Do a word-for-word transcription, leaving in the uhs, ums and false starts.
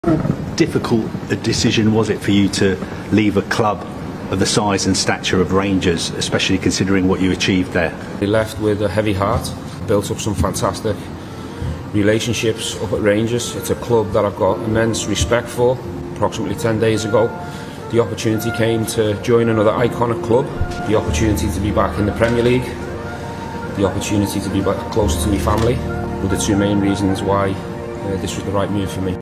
Difficult a decision was it for you to leave a club of the size and stature of Rangers, especially considering what you achieved there? I left with a heavy heart, built up some fantastic relationships up at Rangers. It's a club that I've got immense respect for. Approximately ten days ago, the opportunity came to join another iconic club, the opportunity to be back in the Premier League, the opportunity to be back closer to my family were the two main reasons why uh, this was the right move for me.